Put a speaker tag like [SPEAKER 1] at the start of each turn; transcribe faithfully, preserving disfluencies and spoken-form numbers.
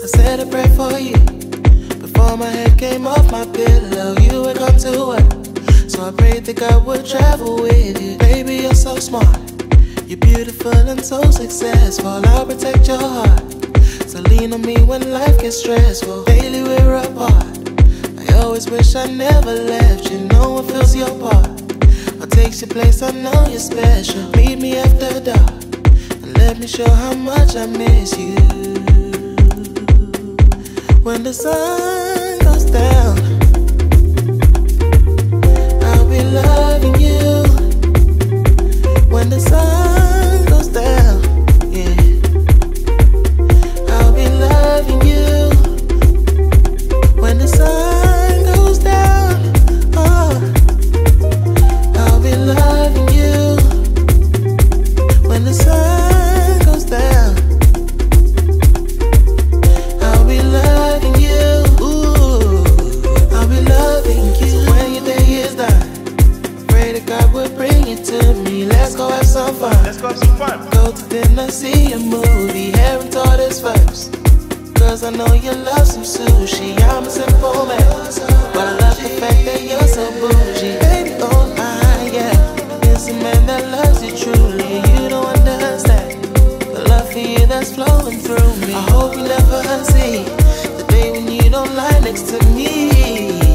[SPEAKER 1] said a prayer for you before my head came off my pillow. You would come to work, so I prayed that God would travel with you. Baby, you're so smart, you're beautiful and so successful. I'll protect your heart, so lean on me when life gets stressful. Daily we're apart, I always wish I never left you. No one fills your part or takes your place, I know you're special. Meet me after dark and let me show how much I miss you. When the sun goes down, I'll be loving you. When the sun goes down, yeah, I'll be loving you. When the sun goes down, oh, I'll be loving you. When the sun goes down, I'll be loving you. Ooh, I'll be loving you. So when your day is done, pray that God will bring it to me. Let's go have some fun.
[SPEAKER 2] Let's go have some fun.
[SPEAKER 1] Go to dinner, see a movie, haven't taught us first. Cause I know you love some sushi. I'm a simple man, but I love the fact that you're so bougie. Baby, oh my, yeah, it's a man that loves you truly. You don't understand the love for you that's flowing through me. I hope you never see the day when you don't lie next to me.